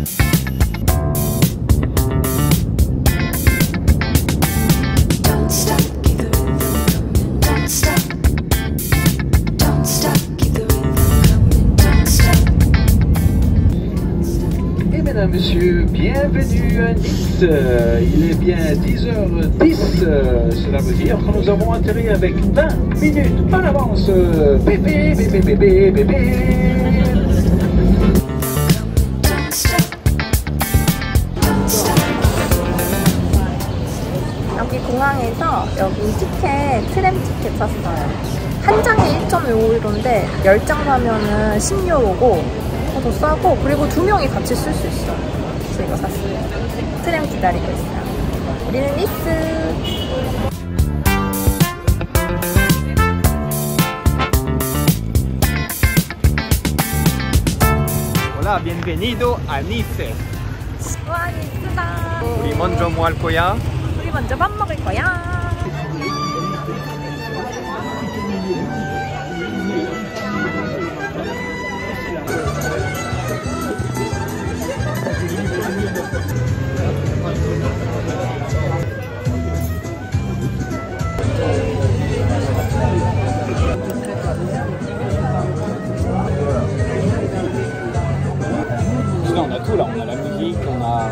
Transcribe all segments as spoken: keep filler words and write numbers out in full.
Monsieur, bienvenue à Nice. Il est bien dix heures dix. Cela veut dire que nous avons atterri avec vingt minutes en avance. Bébé, bébé, bébé, bébé. 여기 공항에서 여기 티켓, 트램 티켓 샀어요. 한 장에 일 점 오 유로인데 열 장 사면은 십 유로고 더 싸고, 그리고 두 명이 같이 쓸 수 있어. 그래서 이거 샀어요. 트램 기다리고 있어요. 우리는 니스. Hola, bienvenido a Nice. 와, 니스다. 우리 먼저 뭐 할 거야? 우리 먼저 밥 먹을 거야. On a tout là, on a la musique, on a...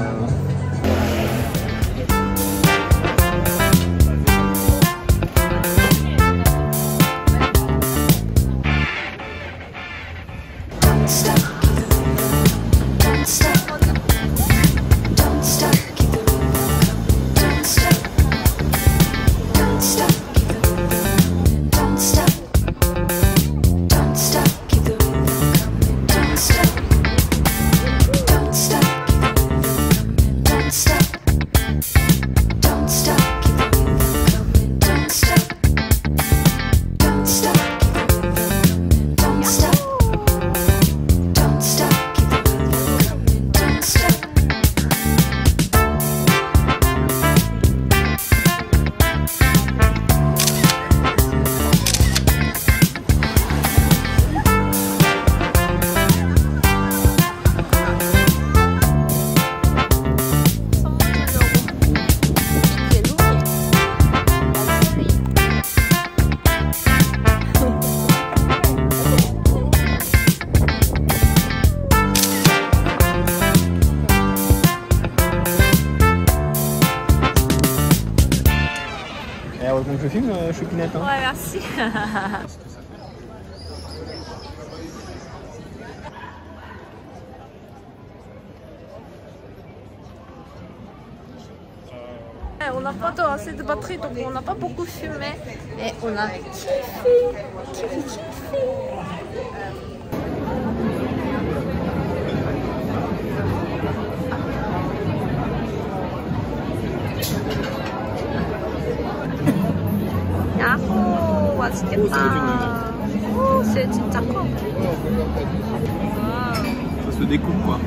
Donc je filme, Choupinette. Ouais, merci. On n'a pas assez de batterie, donc on n'a pas beaucoup fumé, mais on a kiffé, kiffé, kiffé. 야호, 맛있겠다. 오, 쟤 진짜 커. Ça se découpe quoi.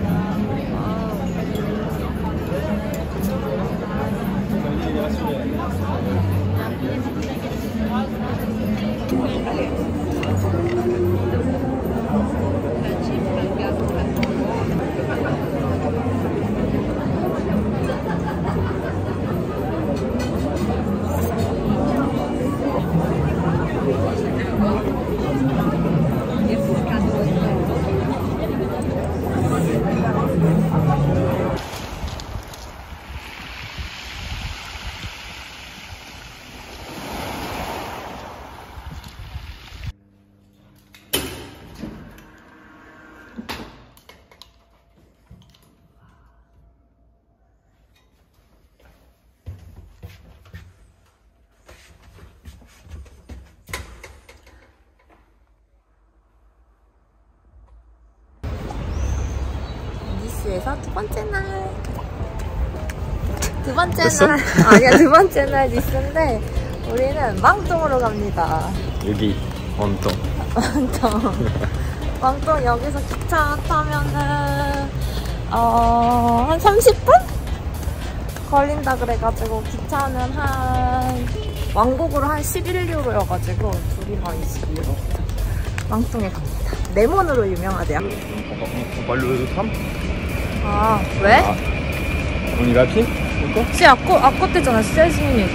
니스에서 두 번째 날. 두 번째 됐어? 날. 아니야, 두 번째 날 니스인데 우리는 망동으로 갑니다. 여기 원동. 왕동. 왕동 여기서 기차 타면은 어, 한 삼십 분? 걸린다 그래가지고 기차는 한 왕복으로 한 십일 유로여가지고 둘이서 이십 유로. 왕동에 갑니다. 레몬으로 유명하대요. On parle de tram? 아, 왜? Ah. On y va à pied? Pourquoi? Si, à, co- à côté 잖아, seize minutes.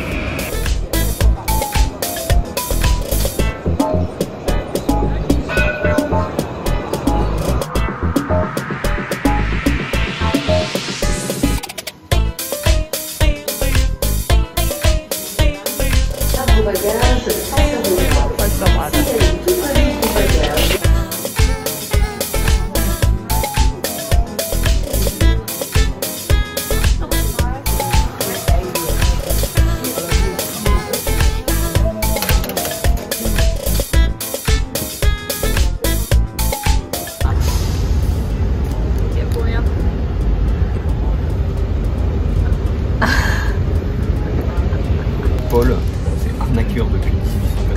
벌써 맞아. 이게 뭐야? Paul, c'est arnaqueur depuis dix-huit cent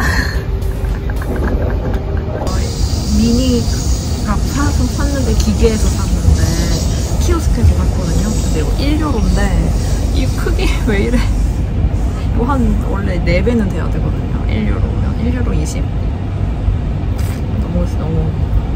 quatre-vingt-dix. 미니 값 사서 샀는데 기계에서 샀는데 키오스크에서 샀거든요. 근데 이거 일 유로인데 이 크기 왜 이래? 이거 한 원래 네 배는 돼야 되거든요. 일 유로면 일 유로 이십. 너무 너무.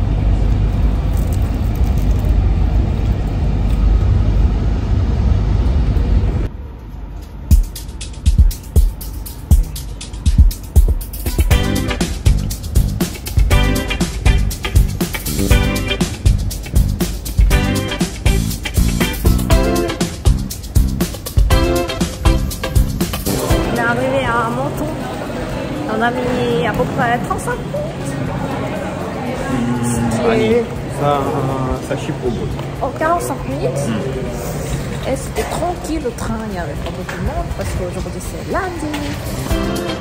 On est arrivé à Menton. On a mis à peu près trente-cinq minutes. Allez, ça, ça chie pour vous. Oh, quarante-cinq minutes. Et c'était tranquille le train, il n'y avait pas beaucoup de monde parce qu'aujourd'hui c'est lundi.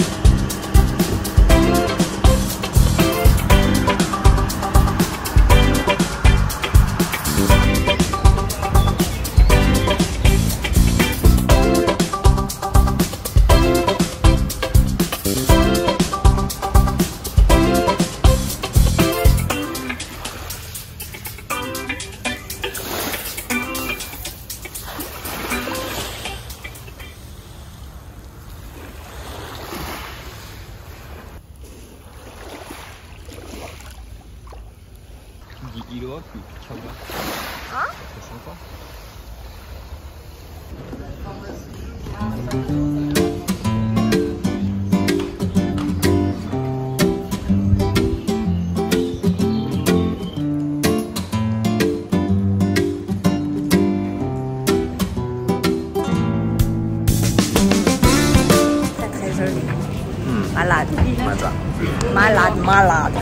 Tu dis îlot, puis Pichamba. Hein? C'est sympa. Très très joli. Malade. Malade, malade.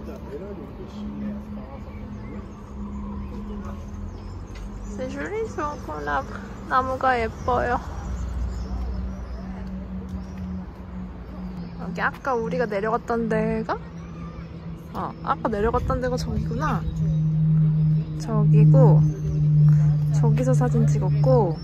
C'est joli ce concombre. 나무가 예뻐요. 여기 아까 우리가 내려갔던 데가? 어, 아까 내려갔던 데가 저기구나. 저기고 저기서 사진 찍었고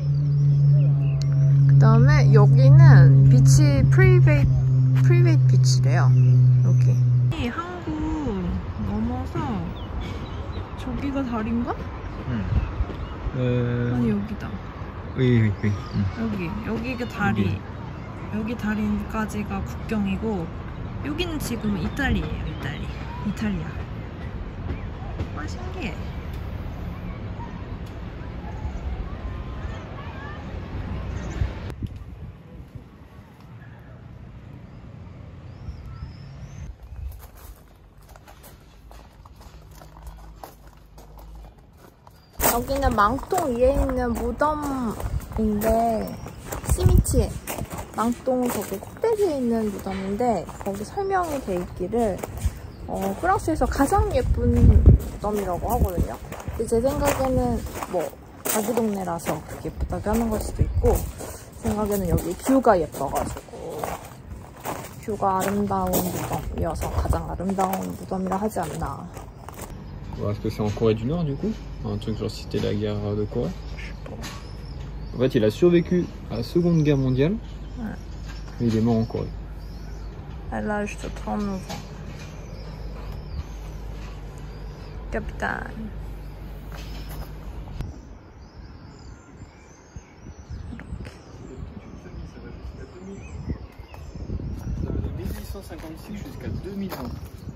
그 다음에 여기는 비치 프리베이트 프리베이트 비치래요. 여기 한국 넘어서 저기가 다리인가? 응. 어... 아니 여기다. Oui, oui, oui. 여기 여기가 다리. 여기 다리까지가 국경이고 여기는 지금 이탈리아예요. 이탈리. 이탈리아. 와 신기해. 여기는 망동 위에 있는 무덤인데 시미치 망동 저기 꼭대기에 있는 무덤인데 거기 설명이 돼 있기를 어, 프랑스에서 가장 예쁜 무덤이라고 하거든요. 근데 제 생각에는 뭐 자기 동네라서 그렇게 예쁘다고 하는 걸 수도 있고 제 생각에는 여기 뷰가 예뻐가지고 뷰가 아름다운 무덤이어서 가장 아름다운 무덤이라 하지 않나. Est-ce que c'est en Corée du Nord du coup? Un truc genre cité la guerre de Corée? En fait, il a survécu à la Seconde Guerre mondiale, ouais. Mais il est mort en Corée. À l'âge de trente-neuf ans. Capitaine. De mille huit cent cinquante-six jusqu'à deux mille vingt.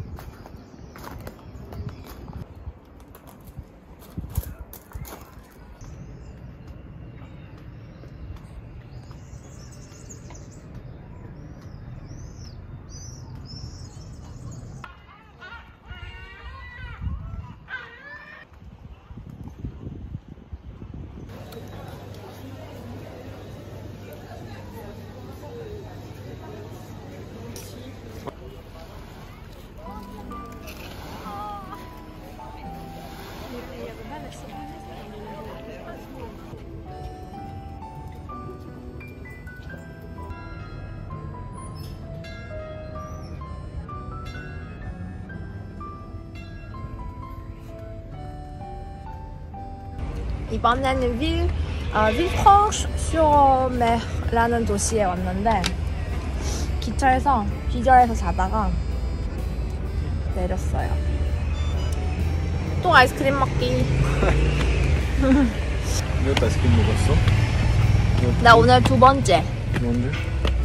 이번에는 빌, 어, 빌프랑che-sur-mer라는 도시에 왔는데 기차에서 기절해서 자다가 내렸어요. 또 아이스크림 먹기. 몇 아이스크림 먹었어? 나 오늘 두 번째. 두 번째?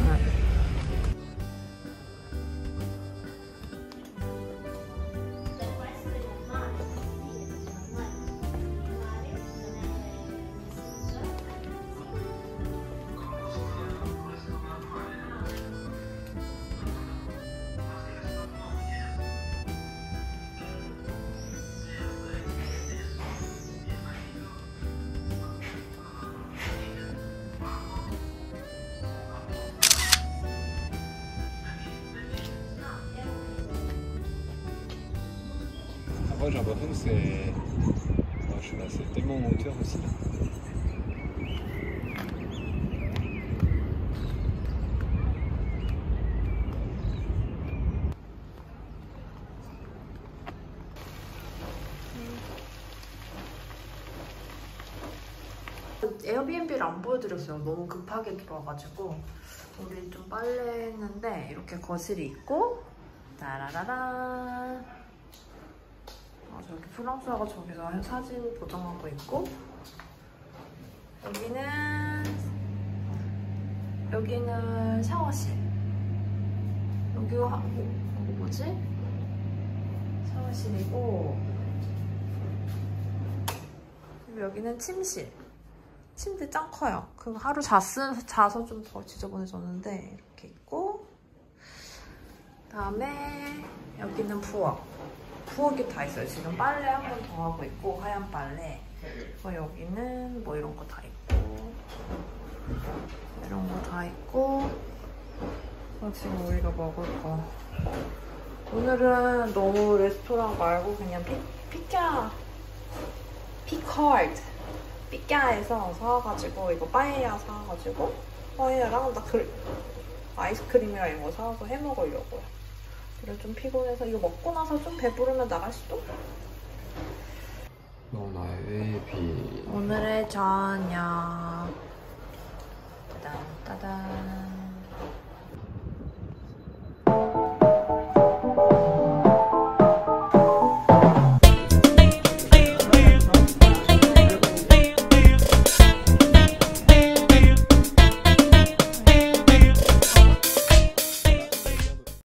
Moi j'ai l'impression que c'est... Enfin, je sais pas, c'est tellement en hauteur aussi. 에어비앤비를 안 보여드렸어요. 너무 급하게 들어와가지고. 우리 좀 빨래 했는데 이렇게 거실이 있고 따라라란. 아, 저기 프랑스어가 저기서 사진 보정하고 있고 여기는 여기는 샤워실. 여기가 어, 여기 뭐지? 샤워실이고 그리고 여기는 침실. 침대 짱 커요. 그거 하루 잤으, 자서 좀 더 지저분해졌는데 이렇게 있고 그다음에 여기는 부엌. 부엌이 다 있어요. 지금 빨래 한 번 더 하고 있고 하얀 빨래. 그리고 여기는 뭐 이런 거 다 있고 이런 거 다 있고 그리고 지금 우리가 먹을 거 오늘은 너무 레스토랑 말고 그냥 피, 피자 피컬드 피자에서 사와가지고 이거 빠에야 사와가지고 빠에야랑 나 그, 아이스크림이랑 이런 거 사와서 해먹으려고요. 그래 좀 피곤해서 이거 먹고 나서 좀 배부르면 나갈 수도? 너나의 비. 오늘의 저녁 따단 따단